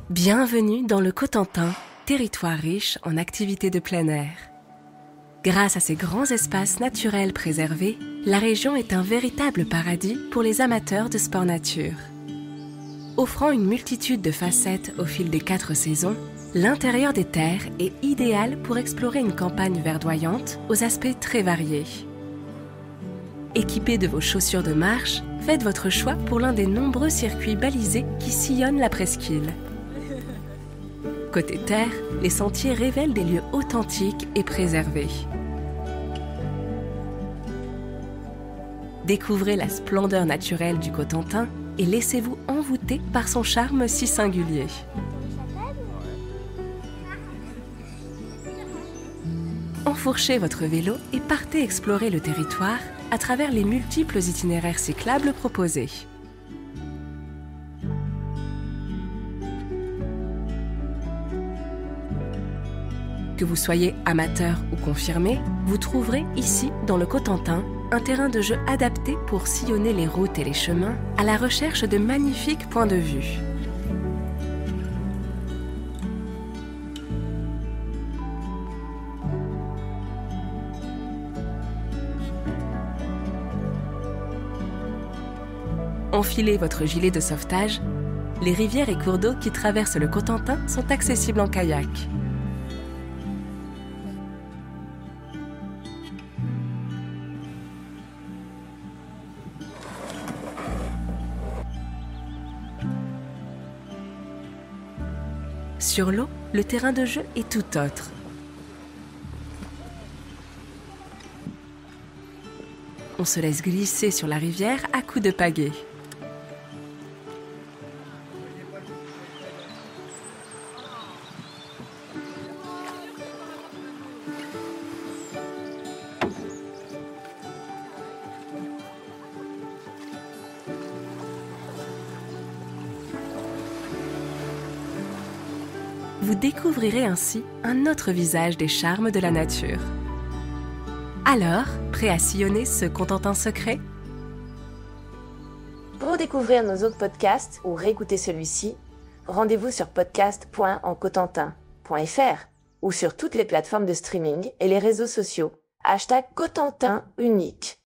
Bienvenue dans le Cotentin, territoire riche en activités de plein air. Grâce à ses grands espaces naturels préservés, la région est un véritable paradis pour les amateurs de sport nature. Offrant une multitude de facettes au fil des 4 saisons, l'intérieur des terres est idéal pour explorer une campagne verdoyante aux aspects très variés. Équipés de vos chaussures de marche, faites votre choix pour l'un des nombreux circuits balisés qui sillonnent la presqu'île. Côté terre, les sentiers révèlent des lieux authentiques et préservés. Découvrez la splendeur naturelle du Cotentin et laissez-vous envoûter par son charme si singulier. Enfourchez votre vélo et partez explorer le territoire à travers les multiples itinéraires cyclables proposés. Que vous soyez amateur ou confirmé, vous trouverez ici, dans le Cotentin, un terrain de jeu adapté pour sillonner les routes et les chemins à la recherche de magnifiques points de vue. Enfilez votre gilet de sauvetage. Les rivières et cours d'eau qui traversent le Cotentin sont accessibles en kayak. Sur l'eau, le terrain de jeu est tout autre. On se laisse glisser sur la rivière à coups de pagaie. Vous découvrirez ainsi un autre visage des charmes de la nature. Alors, prêt à sillonner ce Cotentin secret? Pour découvrir nos autres podcasts ou réécouter celui-ci, rendez-vous sur podcast.encotentin.fr ou sur toutes les plateformes de streaming et les réseaux sociaux. #Cotentin unique.